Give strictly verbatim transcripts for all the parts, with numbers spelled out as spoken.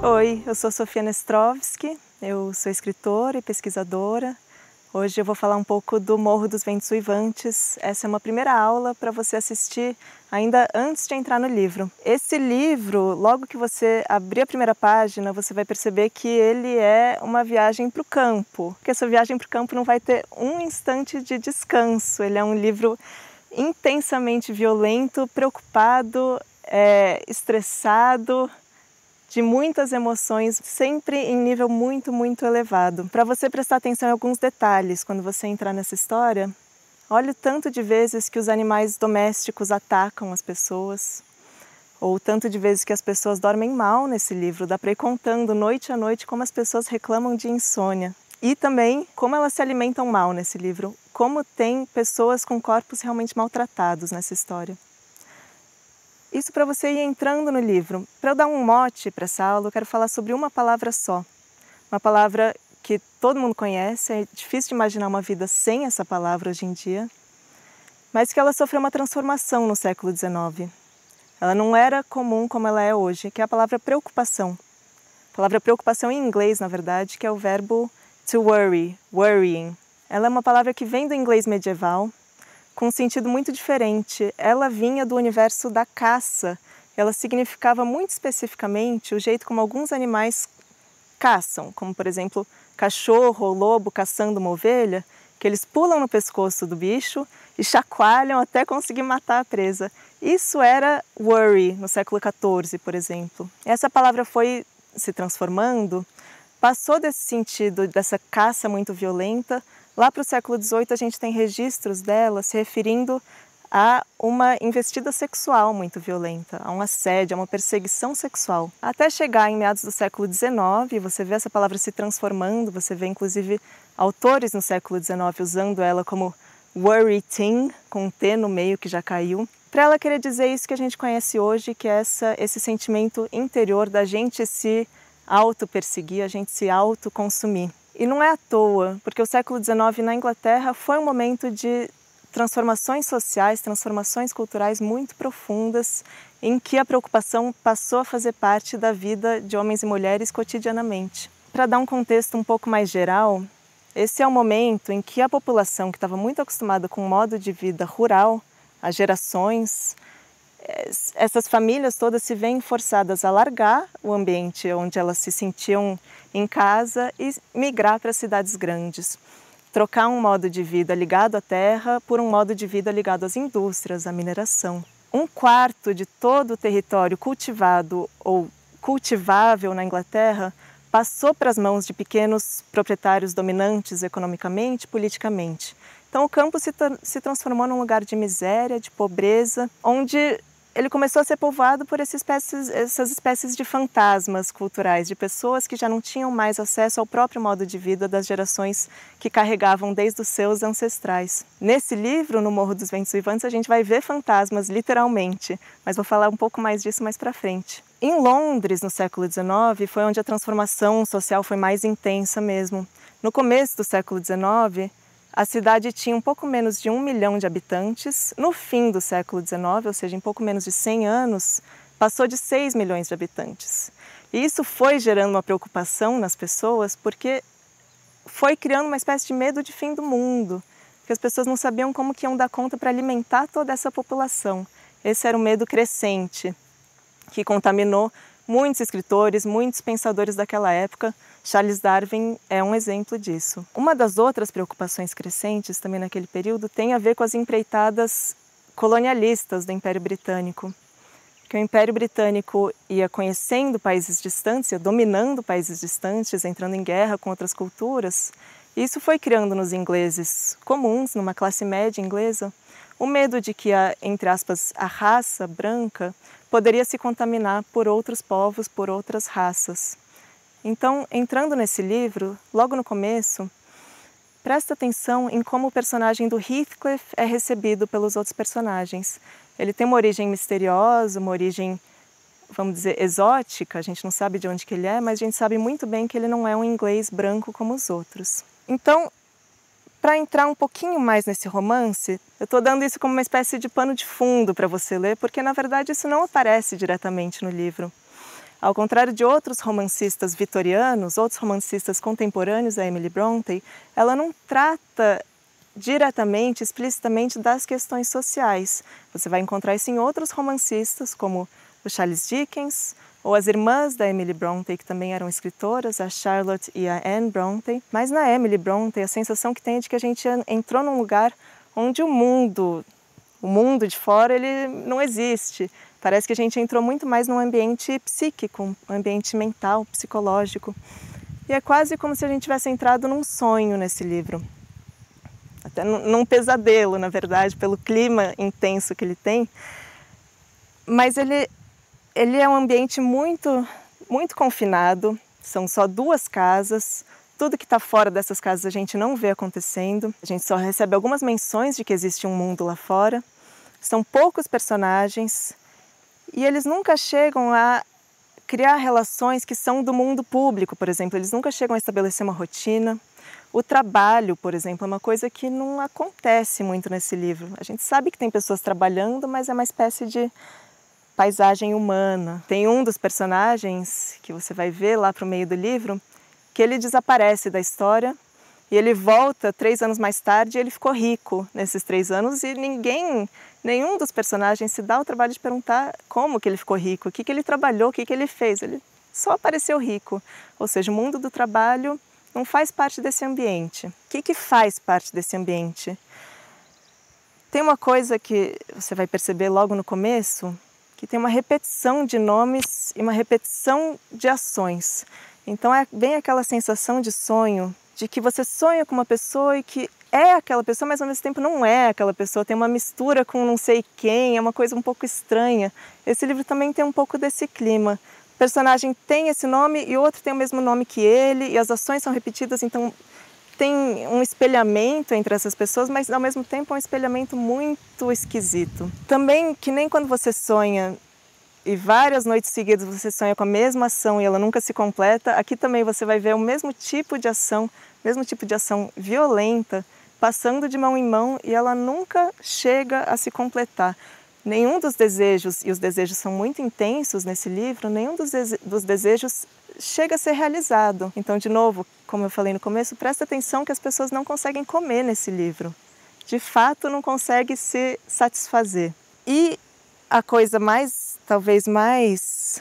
Oi, eu sou Sofia Nestrovski, eu sou escritora e pesquisadora. Hoje eu vou falar um pouco do Morro dos Ventos Uivantes. Essa é uma primeira aula para você assistir ainda antes de entrar no livro. Esse livro, logo que você abrir a primeira página, você vai perceber que ele é uma viagem para o campo. Porque essa viagem para o campo não vai ter um instante de descanso. Ele é um livro intensamente violento, preocupado, é, estressado, de muitas emoções, sempre em nível muito, muito elevado. Para você prestar atenção em alguns detalhes quando você entrar nessa história, olha o tanto de vezes que os animais domésticos atacam as pessoas, ou o tanto de vezes que as pessoas dormem mal nesse livro. Dá para ir contando noite a noite como as pessoas reclamam de insônia. E também como elas se alimentam mal nesse livro, como tem pessoas com corpos realmente maltratados nessa história. Isso para você ir entrando no livro. Para eu dar um mote para essa aula, eu quero falar sobre uma palavra só. Uma palavra que todo mundo conhece, é difícil de imaginar uma vida sem essa palavra hoje em dia, mas que ela sofreu uma transformação no século dezenove. Ela não era comum como ela é hoje, que é a palavra preocupação. A palavra preocupação em inglês, na verdade, que é o verbo to worry, worrying. Ela é uma palavra que vem do inglês medieval, com um sentido muito diferente. Ela vinha do universo da caça. Ela significava muito especificamente o jeito como alguns animais caçam, como por exemplo, cachorro ou lobo caçando uma ovelha, que eles pulam no pescoço do bicho e chacoalham até conseguir matar a presa. Isso era worry no século quatorze, por exemplo. Essa palavra foi se transformando, passou desse sentido, dessa caça muito violenta. Lá para o século dezoito a gente tem registros dela se referindo a uma investida sexual muito violenta, a um assédio, a uma perseguição sexual. Até chegar em meados do século dezenove, você vê essa palavra se transformando, você vê inclusive autores no século dezenove usando ela como worry teen, com um T no meio que já caiu, para ela querer dizer isso que a gente conhece hoje, que é essa, esse sentimento interior da gente se auto-perseguir, a gente se auto-consumir. E não é à toa, porque o século dezenove na Inglaterra foi um momento de transformações sociais, transformações culturais muito profundas, em que a preocupação passou a fazer parte da vida de homens e mulheres cotidianamente. Para dar um contexto um pouco mais geral, esse é o momento em que a população que estava muito acostumada com um modo de vida rural, há gerações, essas famílias todas se veem forçadas a largar o ambiente onde elas se sentiam em casa e migrar para cidades grandes. Trocar um modo de vida ligado à terra por um modo de vida ligado às indústrias, à mineração. Um quarto de todo o território cultivado ou cultivável na Inglaterra passou para as mãos de pequenos proprietários dominantes economicamente e politicamente. Então o campo se, se transformou num lugar de miséria, de pobreza, onde ele começou a ser povoado por essas espécies, essas espécies de fantasmas culturais, de pessoas que já não tinham mais acesso ao próprio modo de vida das gerações que carregavam desde os seus ancestrais. Nesse livro, no Morro dos Ventos Uivantes, a gente vai ver fantasmas, literalmente, mas vou falar um pouco mais disso mais para frente. Em Londres, no século dezenove, foi onde a transformação social foi mais intensa mesmo. No começo do século dezenove, a cidade tinha um pouco menos de um milhão de habitantes. No fim do século dezenove, ou seja, em pouco menos de cem anos, passou de seis milhões de habitantes. E isso foi gerando uma preocupação nas pessoas, porque foi criando uma espécie de medo de fim do mundo, porque as pessoas não sabiam como que iam dar conta para alimentar toda essa população. Esse era um medo crescente, que contaminou muitos escritores, muitos pensadores daquela época. Charles Darwin é um exemplo disso. Uma das outras preocupações crescentes também naquele período tem a ver com as empreitadas colonialistas do Império Britânico. Que o Império Britânico ia conhecendo países distantes, ia dominando países distantes, entrando em guerra com outras culturas. E isso foi criando nos ingleses comuns, numa classe média inglesa, o medo de que a, entre aspas, a raça branca poderia se contaminar por outros povos, por outras raças. Então, entrando nesse livro, logo no começo, presta atenção em como o personagem do Heathcliff é recebido pelos outros personagens. Ele tem uma origem misteriosa, uma origem, vamos dizer, exótica, a gente não sabe de onde que ele é, mas a gente sabe muito bem que ele não é um inglês branco como os outros. Então, para entrar um pouquinho mais nesse romance, eu estou dando isso como uma espécie de pano de fundo para você ler, porque na verdade isso não aparece diretamente no livro. Ao contrário de outros romancistas vitorianos, outros romancistas contemporâneos a Emily Brontë, ela não trata diretamente, explicitamente das questões sociais. Você vai encontrar isso em outros romancistas, como o Charles Dickens, ou as irmãs da Emily Brontë, que também eram escritoras, a Charlotte e a Anne Brontë. Mas na Emily Brontë, a sensação que tem é de que a gente entrou num lugar onde o mundo, o mundo de fora, ele não existe. Parece que a gente entrou muito mais num ambiente psíquico, um ambiente mental, psicológico. E é quase como se a gente tivesse entrado num sonho nesse livro. Até num pesadelo, na verdade, pelo clima intenso que ele tem. Mas ele, ele é um ambiente muito, muito confinado, são só duas casas, tudo que está fora dessas casas a gente não vê acontecendo, a gente só recebe algumas menções de que existe um mundo lá fora, são poucos personagens e eles nunca chegam a criar relações que são do mundo público, por exemplo, eles nunca chegam a estabelecer uma rotina. O trabalho, por exemplo, é uma coisa que não acontece muito nesse livro. A gente sabe que tem pessoas trabalhando, mas é uma espécie de paisagem humana. Tem um dos personagens que você vai ver lá para o meio do livro, que ele desaparece da história e ele volta três anos mais tarde e ele ficou rico nesses três anos e ninguém, nenhum dos personagens se dá o trabalho de perguntar como que ele ficou rico, o que que ele trabalhou, o que que ele fez. Ele só apareceu rico. Ou seja, o mundo do trabalho não faz parte desse ambiente. O que que faz parte desse ambiente? Tem uma coisa que você vai perceber logo no começo, que tem uma repetição de nomes e uma repetição de ações. Então é bem aquela sensação de sonho, de que você sonha com uma pessoa e que é aquela pessoa, mas ao mesmo tempo não é aquela pessoa, tem uma mistura com não sei quem, é uma coisa um pouco estranha. Esse livro também tem um pouco desse clima. O personagem tem esse nome e o outro tem o mesmo nome que ele, e as ações são repetidas, então tem um espelhamento entre essas pessoas, mas ao mesmo tempo é um espelhamento muito esquisito. Também, que nem quando você sonha e várias noites seguidas você sonha com a mesma ação e ela nunca se completa, aqui também você vai ver o mesmo tipo de ação, mesmo tipo de ação violenta, passando de mão em mão e ela nunca chega a se completar. Nenhum dos desejos, e os desejos são muito intensos nesse livro, nenhum dos, dos desejos chega a ser realizado. Então, de novo, como eu falei no começo, presta atenção que as pessoas não conseguem comer nesse livro. De fato, não conseguem se satisfazer. E a coisa mais, talvez mais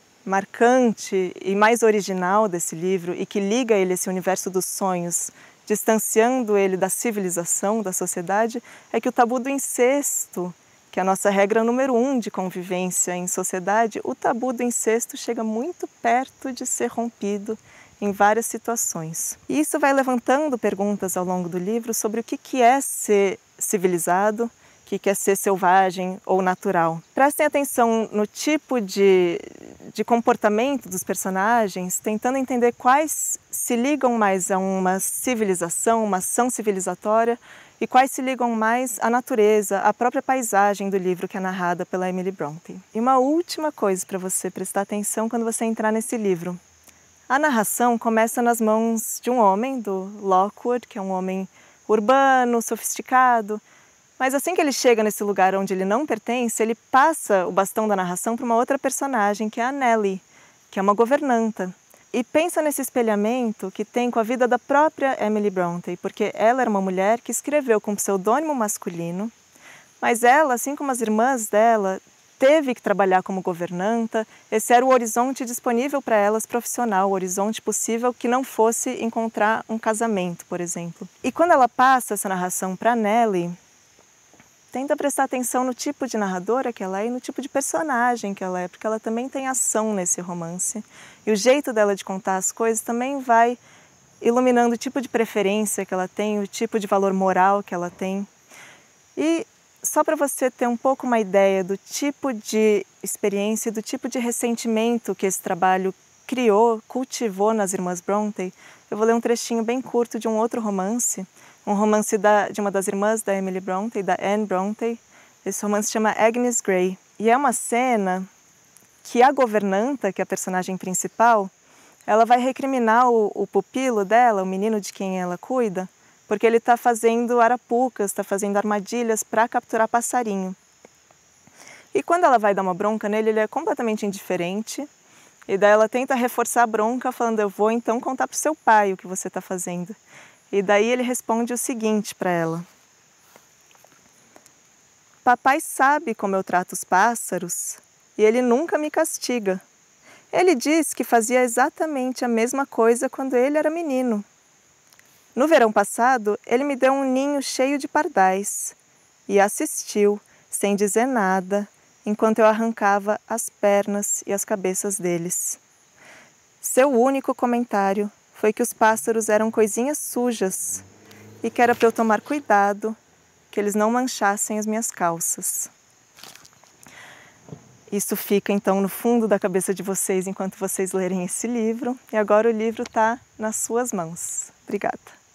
marcante e mais original desse livro, e que liga ele a esse universo dos sonhos, distanciando ele da civilização, da sociedade, é que o tabu do incesto, que é a nossa regra número um de convivência em sociedade, o tabu do incesto chega muito perto de ser rompido em várias situações. E isso vai levantando perguntas ao longo do livro sobre o que é ser civilizado, o que é ser selvagem ou natural. Prestem atenção no tipo de, de comportamento dos personagens, tentando entender quais se ligam mais a uma civilização, uma ação civilizatória, e quais se ligam mais à natureza, à própria paisagem do livro que é narrada pela Emily Brontë. E uma última coisa para você prestar atenção quando você entrar nesse livro. A narração começa nas mãos de um homem, do Lockwood, que é um homem urbano, sofisticado, mas assim que ele chega nesse lugar onde ele não pertence, ele passa o bastão da narração para uma outra personagem, que é a Nellie, que é uma governanta. E pensa nesse espelhamento que tem com a vida da própria Emily Brontë, porque ela era uma mulher que escreveu com pseudônimo masculino, mas ela, assim como as irmãs dela, teve que trabalhar como governanta. Esse era o horizonte disponível para elas profissional, o horizonte possível que não fosse encontrar um casamento, por exemplo. E quando ela passa essa narração para Nellie, tenta prestar atenção no tipo de narradora que ela é e no tipo de personagem que ela é, porque ela também tem ação nesse romance. E o jeito dela de contar as coisas também vai iluminando o tipo de preferência que ela tem, o tipo de valor moral que ela tem. E só para você ter um pouco uma ideia do tipo de experiência e do tipo de ressentimento que esse trabalho criou, cultivou nas irmãs Brontë, eu vou ler um trechinho bem curto de um outro romance, um romance da, de uma das irmãs da Emily Brontë, da Anne Brontë. Esse romance se chama Agnes Grey. E é uma cena que a governanta, que é a personagem principal, ela vai recriminar o, o pupilo dela, o menino de quem ela cuida, porque ele está fazendo arapucas, está fazendo armadilhas para capturar passarinho. E quando ela vai dar uma bronca nele, ele é completamente indiferente, E daí ela tenta reforçar a bronca falando, eu vou então contar para o seu pai o que você está fazendo. E daí ele responde o seguinte para ela. Papai sabe como eu trato os pássaros e ele nunca me castiga. Ele diz que fazia exatamente a mesma coisa quando ele era menino. No verão passado, ele me deu um ninho cheio de pardais e assistiu, sem dizer nada, enquanto eu arrancava as pernas e as cabeças deles. Seu único comentário foi que os pássaros eram coisinhas sujas e que era para eu tomar cuidado, que eles não manchassem as minhas calças. Isso fica então no fundo da cabeça de vocês enquanto vocês lerem esse livro, e agora o livro está nas suas mãos. Obrigada.